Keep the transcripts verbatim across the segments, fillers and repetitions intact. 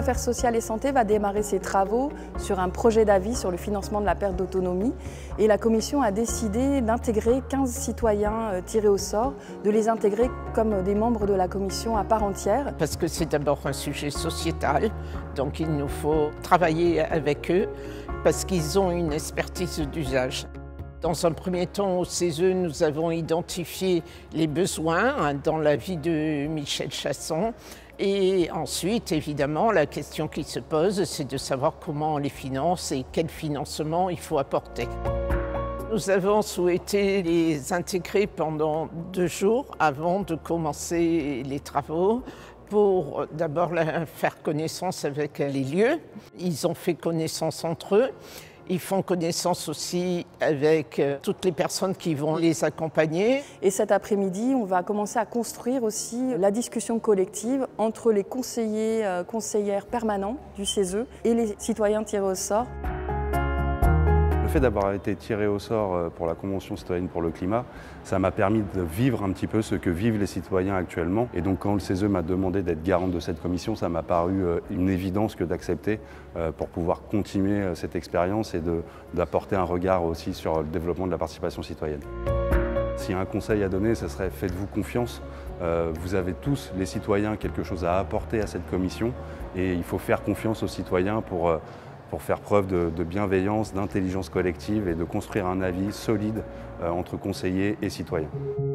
Affaires sociales et santé va démarrer ses travaux sur un projet d'avis sur le financement de la perte d'autonomie et la Commission a décidé d'intégrer quinze citoyens tirés au sort, de les intégrer comme des membres de la Commission à part entière. Parce que c'est d'abord un sujet sociétal, donc il nous faut travailler avec eux parce qu'ils ont une expertise d'usage. Dans un premier temps, au C E S E, nous avons identifié les besoins dans la vie de Michel Chasson. Et ensuite, évidemment, la question qui se pose, c'est de savoir comment on les finance et quel financement il faut apporter. Nous avons souhaité les intégrer pendant deux jours avant de commencer les travaux pour d'abord faire connaissance avec les lieux. Ils ont fait connaissance entre eux. Ils font connaissance aussi avec toutes les personnes qui vont les accompagner. Et cet après-midi, on va commencer à construire aussi la discussion collective entre les conseillers, euh, conseillères permanents du C E S E et les citoyens tirés au sort. Le fait d'avoir été tiré au sort pour la Convention citoyenne pour le climat, ça m'a permis de vivre un petit peu ce que vivent les citoyens actuellement. Et donc quand le C E S E m'a demandé d'être garante de cette commission, ça m'a paru une évidence que d'accepter pour pouvoir continuer cette expérience et d'apporter un regard aussi sur le développement de la participation citoyenne. S'il y a un conseil à donner, ce serait faites-vous confiance. Vous avez tous, les citoyens, quelque chose à apporter à cette commission et il faut faire confiance aux citoyens pour pour faire preuve de, de bienveillance, d'intelligence collective et de construire un avis solide euh, entre conseillers et citoyens.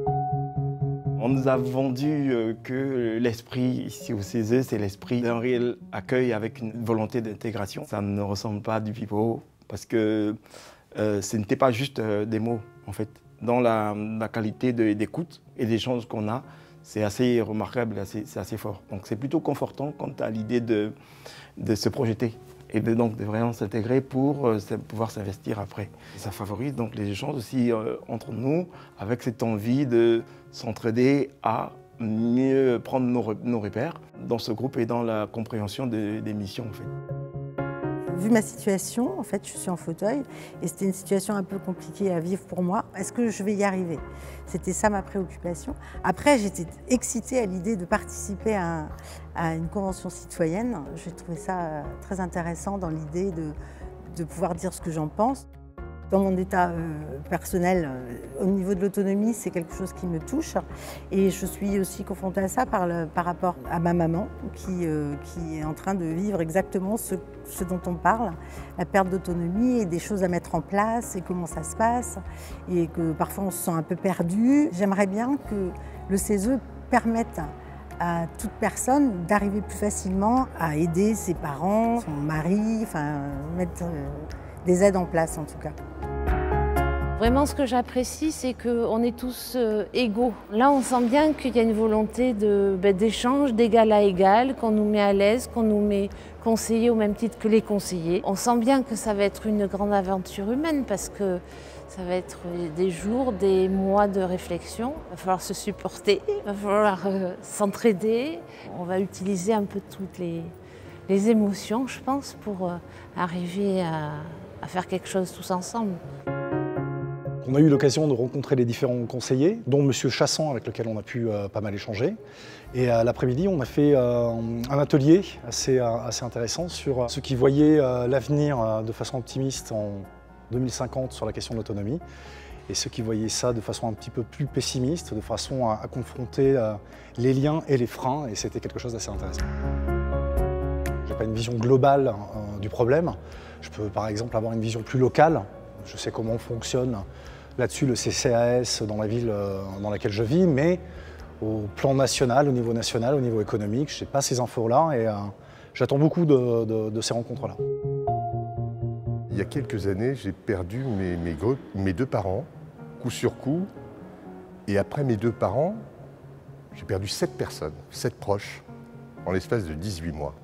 On nous a vendu euh, que l'esprit ici au C E S E, c'est l'esprit d'un réel accueil avec une volonté d'intégration. Ça ne ressemble pas du pipeau parce que euh, ce n'était pas juste euh, des mots en fait. Dans la, la qualité d'écoute et d'échange qu'on a, c'est assez remarquable, c'est assez fort. Donc c'est plutôt confortant quant à l'idée de, de se projeter et de, donc, de vraiment s'intégrer pour euh, pouvoir s'investir après. Ça favorise donc les échanges aussi euh, entre nous, avec cette envie de s'entraider à mieux prendre nos, nos repères dans ce groupe et dans la compréhension de, des missions en fait. Vu ma situation, en fait, je suis en fauteuil et c'était une situation un peu compliquée à vivre pour moi. Est-ce que je vais y arriver? C'était ça ma préoccupation. Après, j'étais excitée à l'idée de participer à, à une convention citoyenne. J'ai trouvé ça très intéressant dans l'idée de, de pouvoir dire ce que j'en pense. Dans mon état euh, personnel, euh, au niveau de l'autonomie, c'est quelque chose qui me touche. Et je suis aussi confrontée à ça par, le, par rapport à ma maman, qui, euh, qui est en train de vivre exactement ce, ce dont on parle, la perte d'autonomie et des choses à mettre en place et comment ça se passe. Et que parfois on se sent un peu perdu. J'aimerais bien que le C E S E permette à toute personne d'arriver plus facilement à aider ses parents, son mari, enfin mettre euh, des aides en place en tout cas. Vraiment, ce que j'apprécie, c'est qu'on est tous euh, égaux. Là, on sent bien qu'il y a une volonté de, ben, d'échange, d'égal à égal, qu'on nous met à l'aise, qu'on nous met conseillers au même titre que les conseillers. On sent bien que ça va être une grande aventure humaine parce que ça va être des jours, des mois de réflexion. Il va falloir se supporter, il va falloir euh, s'entraider. On va utiliser un peu toutes les, les émotions, je pense, pour euh, arriver à, à faire quelque chose tous ensemble. On a eu l'occasion de rencontrer les différents conseillers, dont Monsieur Chasson, avec lequel on a pu euh, pas mal échanger. Et à l'après-midi, on a fait euh, un atelier assez, euh, assez intéressant sur ceux qui voyaient euh, l'avenir euh, de façon optimiste en deux mille cinquante sur la question de l'autonomie, et ceux qui voyaient ça de façon un petit peu plus pessimiste, de façon à, à confronter euh, les liens et les freins, et c'était quelque chose d'assez intéressant. Je n'ai pas une vision globale euh, du problème. Je peux par exemple avoir une vision plus locale. Je sais comment fonctionne là-dessus le C C A S dans la ville dans laquelle je vis, mais au plan national, au niveau national, au niveau économique, je n'ai pas ces infos-là et euh, j'attends beaucoup de, de, de ces rencontres-là. Il y a quelques années, j'ai perdu mes, mes, mes deux parents, coup sur coup, et après mes deux parents, j'ai perdu sept personnes, sept proches, en l'espace de dix-huit mois.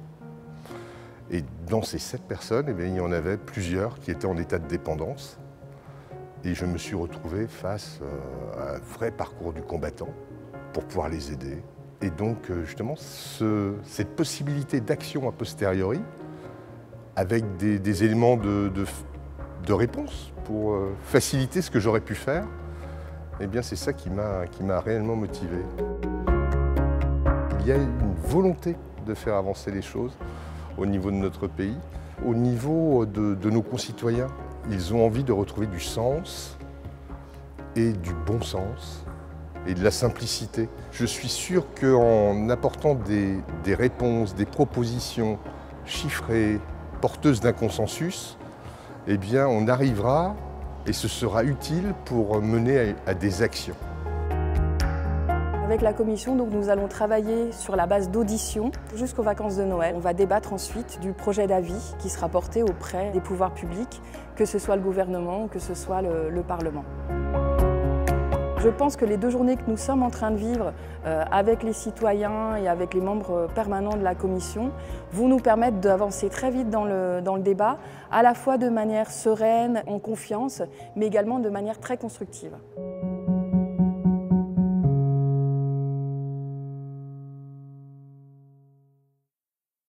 Et dans ces sept personnes, eh bien, il y en avait plusieurs qui étaient en état de dépendance. Et je me suis retrouvé face à un vrai parcours du combattant pour pouvoir les aider. Et donc, justement, ce, cette possibilité d'action a posteriori, avec des, des éléments de, de, de réponse pour faciliter ce que j'aurais pu faire, eh bien, c'est ça qui m'a qui m'a réellement motivé. Il y a une volonté de faire avancer les choses. au niveau de notre pays. Au niveau de, de nos concitoyens, ils ont envie de retrouver du sens et du bon sens et de la simplicité. Je suis sûr qu'en apportant des, des réponses, des propositions chiffrées, porteuses d'un consensus, eh bien, on arrivera et ce sera utile pour mener à, à des actions. Avec la commission, donc, nous allons travailler sur la base d'auditions jusqu'aux vacances de Noël. On va débattre ensuite du projet d'avis qui sera porté auprès des pouvoirs publics, que ce soit le gouvernement ou que ce soit le, le Parlement. Je pense que les deux journées que nous sommes en train de vivre euh, avec les citoyens et avec les membres permanents de la commission vont nous permettre d'avancer très vite dans le, dans le débat, à la fois de manière sereine, en confiance, mais également de manière très constructive.